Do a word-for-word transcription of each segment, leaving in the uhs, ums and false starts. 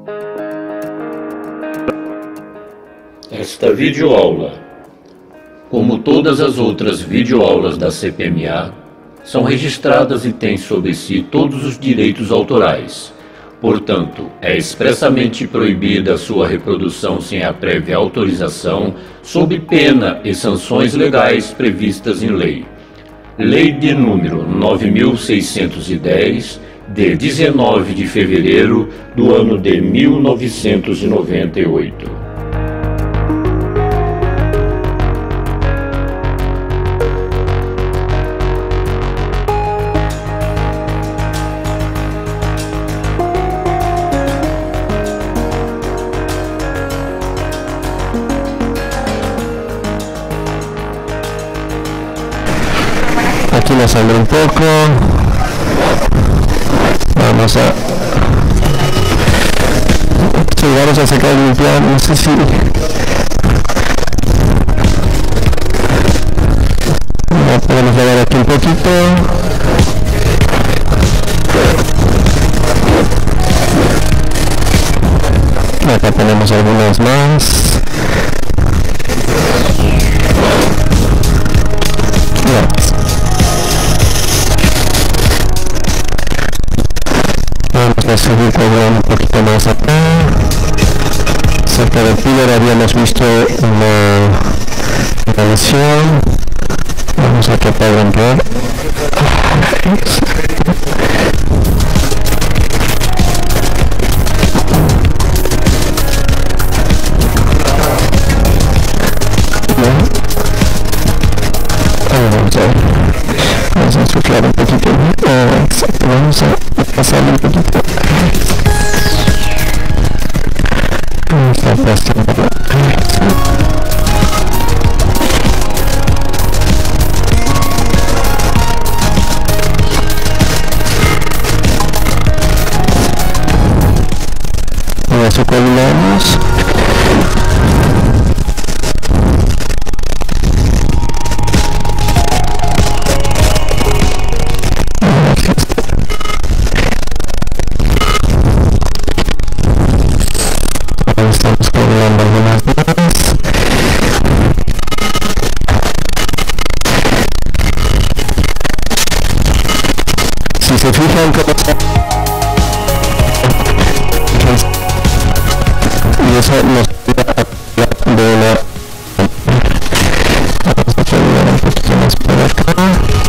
Esta videoaula, como todas as outras videoaulas da C P M A, são registradas e têm sobre si todos os direitos autorais. Portanto, é expressamente proibida a sua reprodução sem a prévia autorização, sob pena e sanções legais previstas em lei. Lei de número nove mil seiscentos e dez, de dezenove de fevereiro do ano de mil novecentos e noventa e oito. Aquí nos abre un poco. Vamos a sí, vamos a sacar el limpiar, no sé si no, podemos ver aquí un poquito. Acá tenemos algunas más. Vamos a seguir con un poquito más acá. Cerca del filler habíamos visto una, una lesión. Vamos a tratar de entrar. Vamos a ver. Vamos a suflar un poquito. Oh, exacto, vamos a pasarle un poquito. Vamos a pasarlo. Con eso coordinamos. Estamos coordinando algunas más. Si se fijan cómo está y eso nos da de una. Vamos a coordinar un poquito más por acá.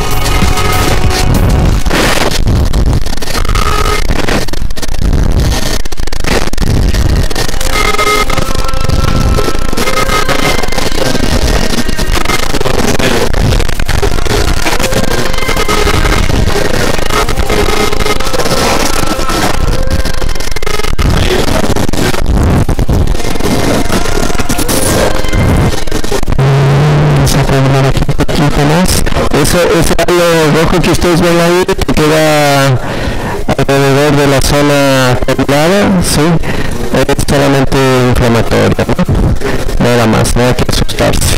Eso, ese halo rojo que ustedes ven ahí, que queda alrededor de la zona templada, sí, es solamente inflamatoria, ¿no? Nada más, no hay que asustarse.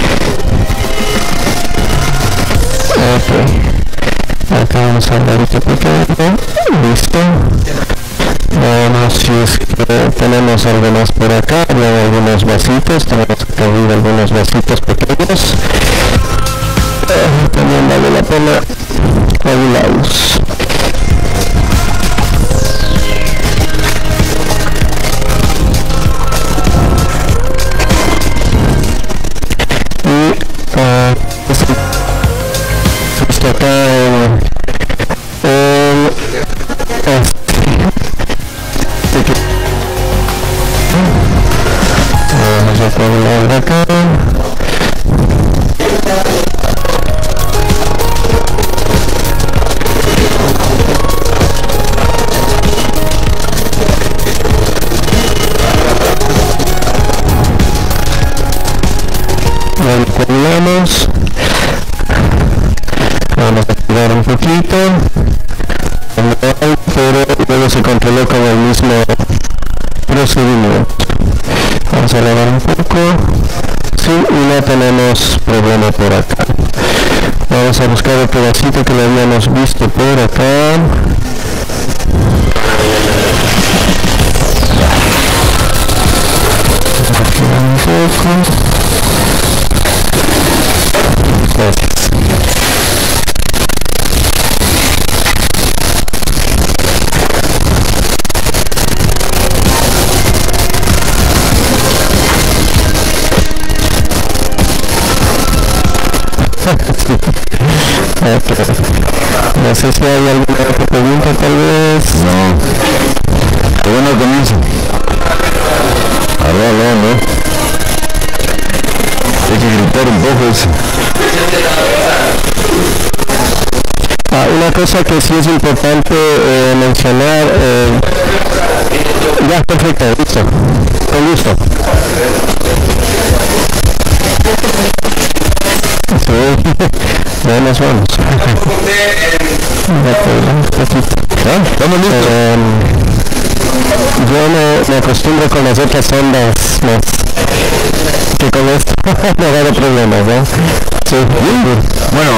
Ok, acá vamos a dar este pequeño, listo. Veamos si es que tenemos algo más por acá, hay algunos vasitos, tenemos acá arriba algunos vasitos pequeños. También vale la pena coagularlos. Y uh, justo acá en, en este, vamos a coagular acá. Coordinamos, vamos a tirar un poquito, pero luego se controló con el mismo procedimiento. Vamos a lavar un poco, sí, y no tenemos problema por acá. Vamos a buscar el pedacito que lo habíamos visto por acá. poco. Gracias. No sé si hay alguna otra pregunta, tal vez. No. Qué bueno comienzo. Aló, aló, aló. Hay que gritar un poco eso. Ah, una cosa que sí es importante eh, mencionar. Eh, ya, perfecto, listo. Con gusto. Sí, ya nos vamos. ¿Ah? ¿Estamos listos? Eh, yo me, me acostumbro con las otras ondas más que con esto me ha dado problemas, ¿no? Sí. Bueno,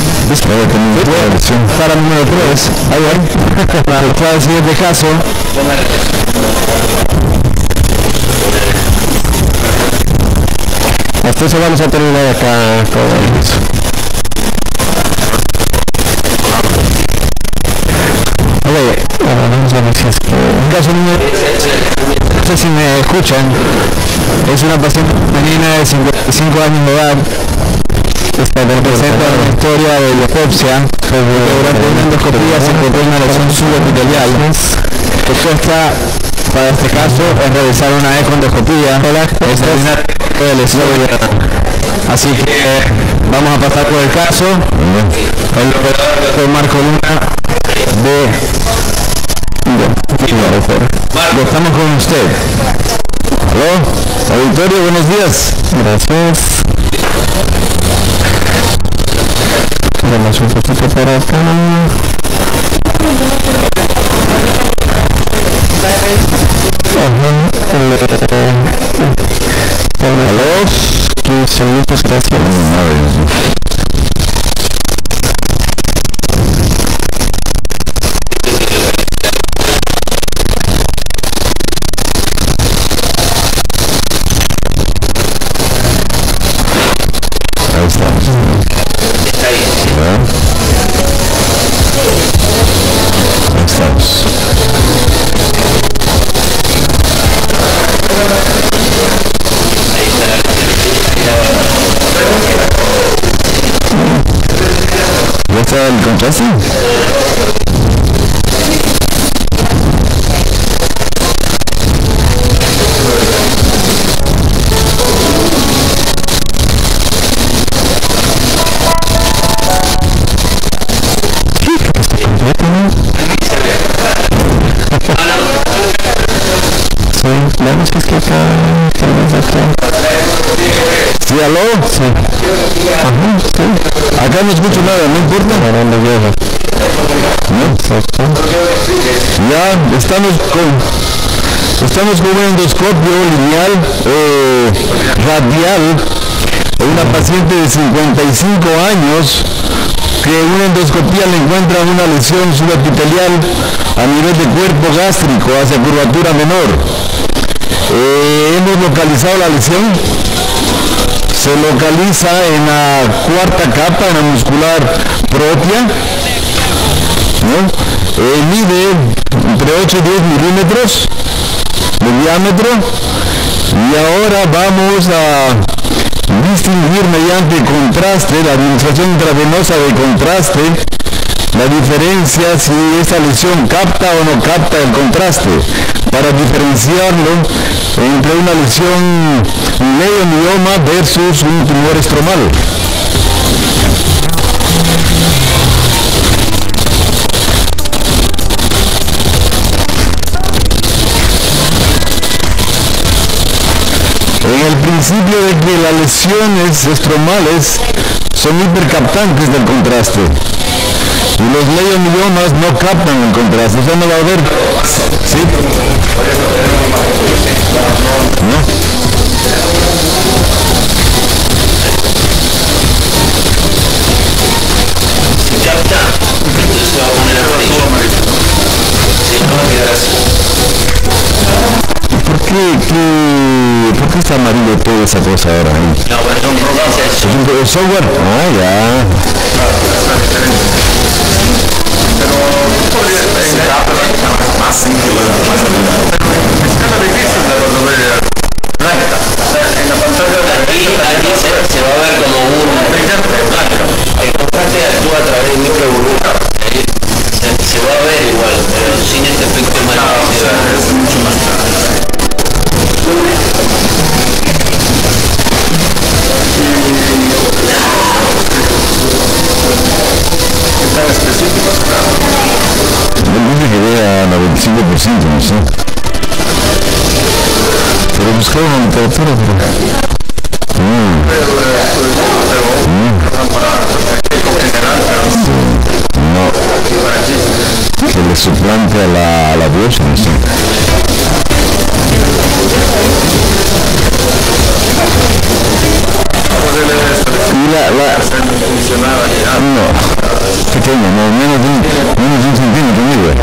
para número tres, ahí va. Para el siguiente caso. Hasta eso vamos a terminar acá con eso. Oye, vamos a ver si es que... Caso número... No sé si me escuchan. Es una paciente femenina de cincuenta y cinco años de edad. Presenta una historia de biopsia. Durante una endoscopía se encontró una lesión subepitelial. Respuesta para este caso es realizar una econdoscopía. Examinar de lesión. Así que vamos a pasar por el caso. El doctor Marco Luna de... Marco, estamos con usted. Aló, auditorio, buenos días. Gracias. Vamos un poquito para acá. Aló, quince minutos, gracias. Ahí estamos. Ahí estamos. ¿Ya está el contraste? Sí, vamos a es que acá, tal vez acá. ¿Sí, aló? Sí. Ajá, sí. Acá no escucho nada, no importa. Varón de guerra. ¿No? Exacto. Ya, estamos con... Estamos con un endoscopio lineal eh, radial de una paciente de cincuenta y cinco años que en una endoscopía le encuentran una lesión subepitelial a nivel de cuerpo gástrico hacia curvatura menor. Eh, hemos localizado la lesión. Se localiza en la cuarta capa, en la muscular propia, ¿no? Eh, mide entre ocho y diez milímetros de diámetro, y ahora vamos a distinguir mediante contraste, la administración intravenosa de contraste, la diferencia si esta lesión capta o no capta el contraste, para diferenciarlo entre una lesión leiomioma versus un tumor estromal. En el principio de que las lesiones estromales son hipercaptantes del contraste y los leiomiomas no captan el contraste, eso no va a haber. ¿Sí? ¿No? ¿Por qué, qué, por qué está amarillo toda esa cosa ahora ahí? No, pero es un programa. ¿Es un es software? Ah, ya. Pero tú podrías pensar más simple, más es cada difícil de resolver recta. En la pantalla de aquí, aquí se, se va a ver como un blanco. El contraste actúa a través de microburbuja. Se, se va a ver igual, pero sin este efecto más es mucho más claro. ¿Tan específicos? Yo dije que vea noventa y cinco por ciento, no sé. Pero buscaba una literatura, pero... Mm. Mm. No. Que le suplante a la, a la voz, no sé. Y la, la... No, pequeño, no, menos de un, menos de un centímetro, mire.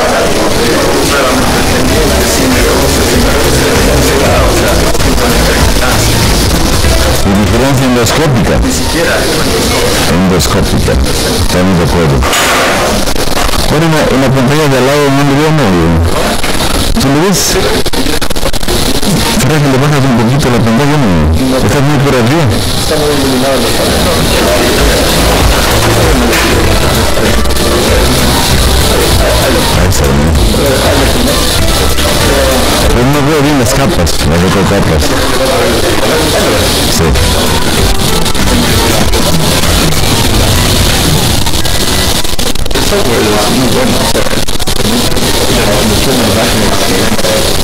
Y diferencia endoscópica. Endoscópica, estamos de acuerdo. Ahora en la, en la pantalla de al lado no le veo medio. ¿Tú lo ves? ¿Será que le bajas un poquito la pantalla? No, estás muy por arriba. Está muy iluminado en los ahí está bien. Pero no veo bien las capas, las otras capas. Sí. El software es muy bueno. Mucho mensaje.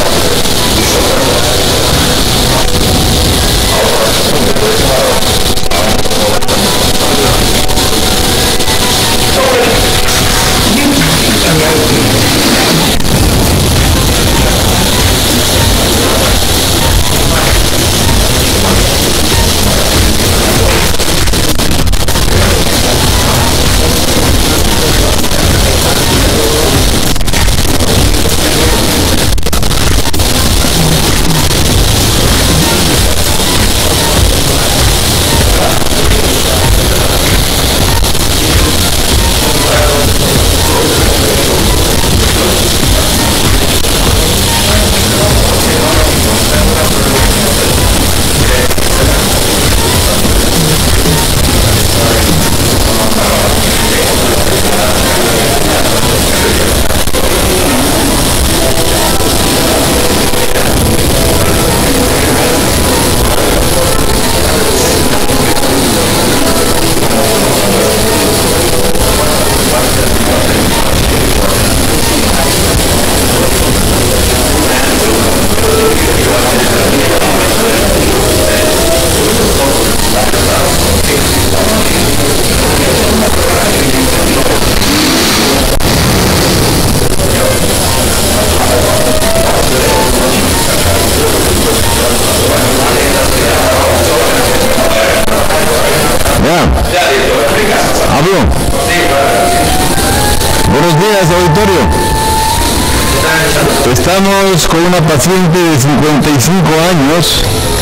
Estamos con una paciente de cincuenta y cinco años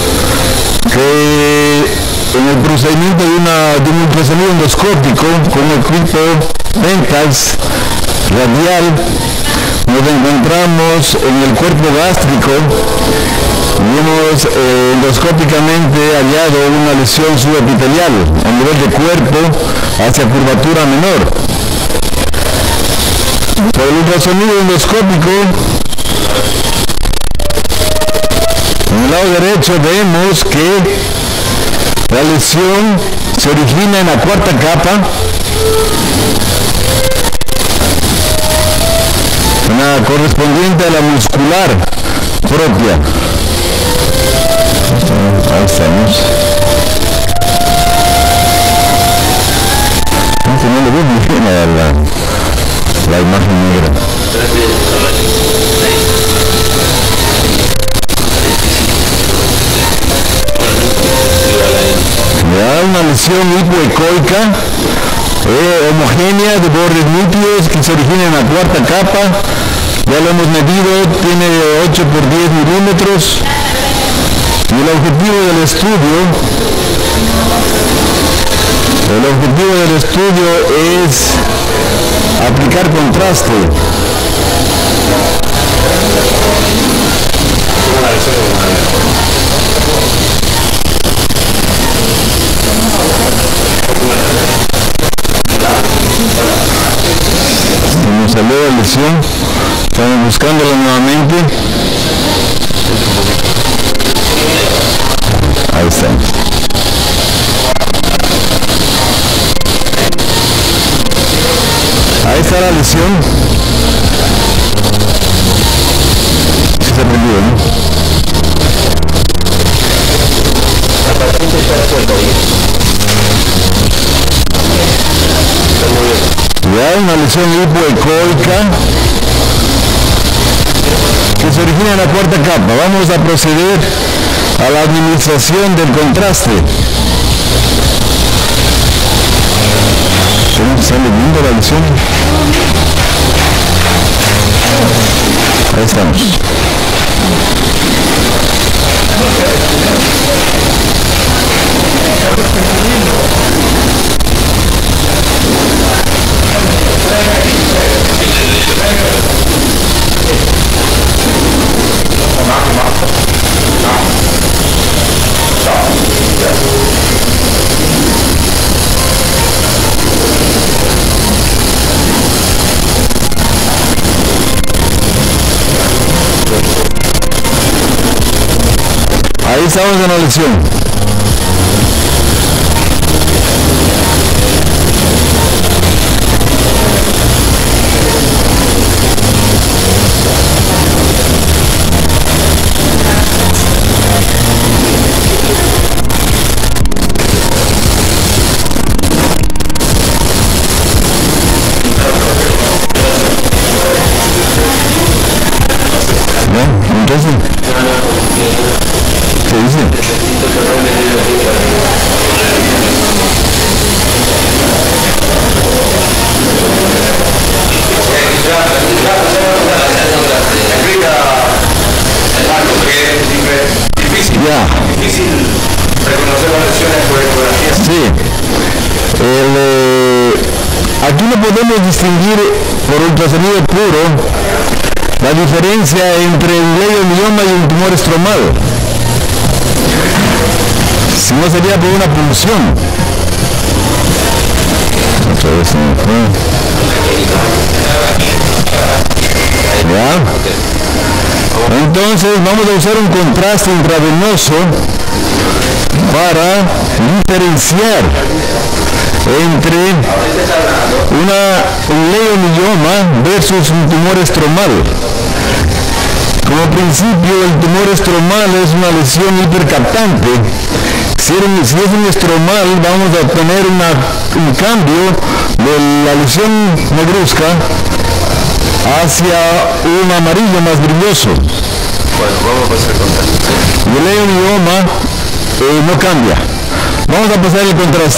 que en el procedimiento de, una, de un ultrasonido endoscópico con equipo Pentax radial nos encontramos en el cuerpo gástrico y hemos eh, endoscópicamente hallado una lesión subepitelial a nivel de cuerpo hacia curvatura menor. Por el ultrasonido endoscópico, en el lado derecho vemos que la lesión se origina en la cuarta capa, una correspondiente a la muscular propia. Ahí estamos. No le veo muy bien a la, la imagen negra. Ya una lesión hipoecoica eh, homogénea de bordes nítidos que se origina en la cuarta capa. Ya lo hemos medido, tiene ocho por diez milímetros. Y el objetivo del estudio, el objetivo del estudio es aplicar contraste. Como salió la lección, estamos buscándola nuevamente. Ahí está. Ahí está la lección. Sí se aprendió, ¿no? Ya, una lesión hipoecoica que se origina en la cuarta capa. Vamos a proceder a la administración del contraste. ¿Cómo sale viendo la lesión? Ahí estamos. Ahí estamos en la lección. ¿No? Entonces, ¿qué dice? Ya. Difícil reconocer las lesiones por ecografía. Sí. El, eh, aquí no podemos distinguir por ultrasonido puro la diferencia entre un leiomyoma y un tumor estromal. Si no sería por una punción. Otra vez se me fue. ¿Ya? Entonces vamos a usar un contraste intravenoso para diferenciar entre una, un leiomyoma versus un tumor estromal. Como principio, el tumor estromal es una lesión hipercaptante. Si es, un, si es un estromal, vamos a obtener una, un cambio de la lesión negruzca hacia un amarillo más brilloso. Bueno, vamos a pasar el contraste. Y el leiomyoma eh, no cambia. Vamos a pasar el contraste.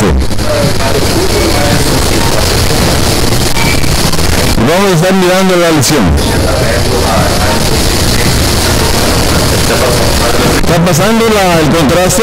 Vamos a estar mirando la lesión. ¿Está pasando la, el contraste?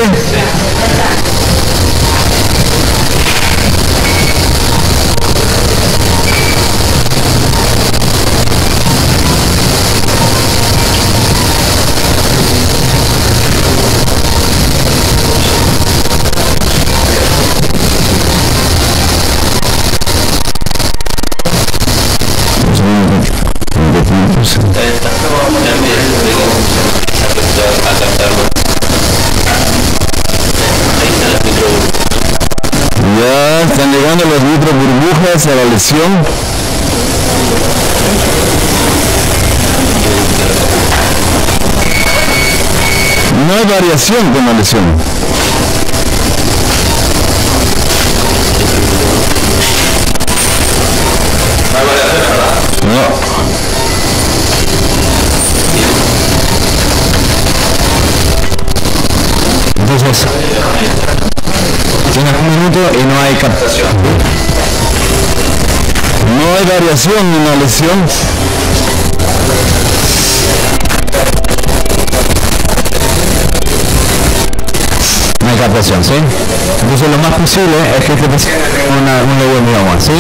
Ya están llegando las microburbujas a la lesión. No hay variación con la lesión. No. Entonces, tienes un minuto y no hay captación. No hay variación en la lesión. la presión, ¿sí? Entonces lo más posible es que este paciente tenga una, un neumomioma, ¿sí?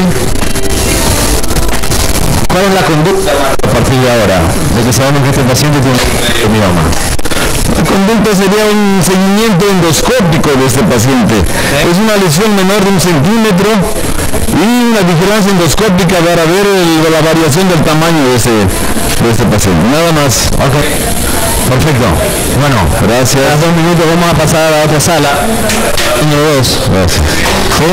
¿Cuál es la conducta a partir de ahora, de que sabemos que este paciente tiene un neumomioma? La conducta sería un seguimiento endoscópico de este paciente. ¿Sí? Es una lesión menor de un centímetro y una vigilancia endoscópica para ver el, la variación del tamaño de este, de este paciente. Nada más. Ok. Perfecto. Bueno, gracias. A dos minutos vamos a pasar a la otra sala. Uno, dos. Gracias. ¿Sí?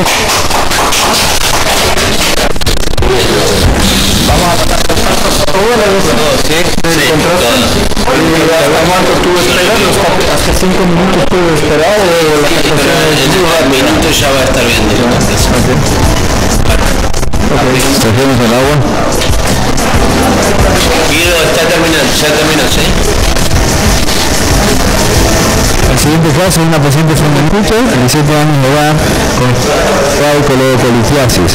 Vamos a pasar por todos, ¿sí? Sí, ¿cuánto estuvo esperando? ¿Hasta cinco minutos estuvo esperado? En diez minutos ya va a estar bien. ¿Saquemos el agua? Guido está terminando, ya terminó, ¿sí? El siguiente caso es una paciente femenina de diecisiete años de edad con colitiasis.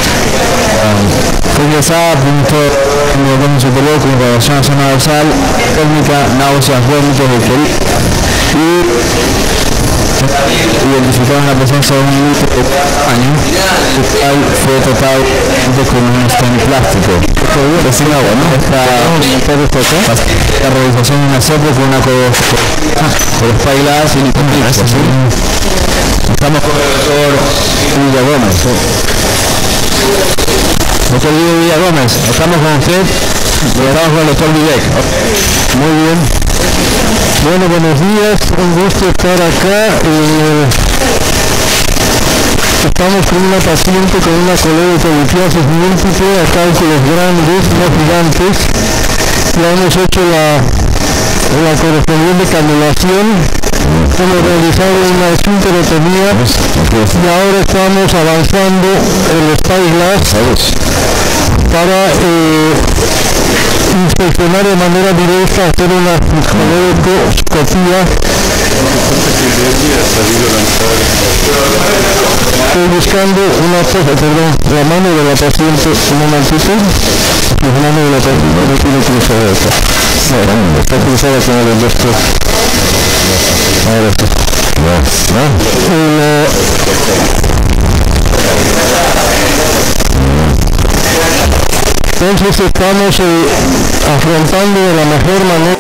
Fue ingresada por un neumonio superior con invasión a zona dorsal, térmica, náuseas, vómitos, ictericia y identificaron la presencia de un litro de año, el cual fue tratado con un stent plástico. Sin agua, ¿no? Esta la realización de una C E P con una colospailada y lipotripsia, ¿sí? Estamos con el doctor Villa Gómez. Doctor Guido Villa Gómez, estamos con usted, estamos con el doctor Vivek. Muy bien. Bueno, buenos días, un gusto estar acá. Eh, estamos con una paciente con una colitiasis múltiple a cálculos grandes, no gigantes. Ya hemos hecho la, la correspondiente canulación, hemos realizado una esfinterotomía y ahora estamos avanzando el spyglass para eh, inspeccionar de manera directa, hacer una coloscopía. Estoy buscando una cosa, perdón, la mano de la paciente, un momentito. La mano de la paciente no tiene cruzada acá. No, está cruzada con el doctor. Ahora está. Eh, Entonces estamos eh, afrontando de la mejor manera